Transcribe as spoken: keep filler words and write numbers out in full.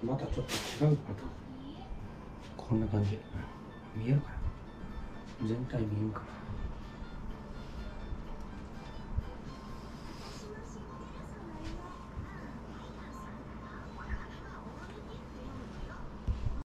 またちょっと違うかな。こんな感じ見えるかな、全体見えるかな。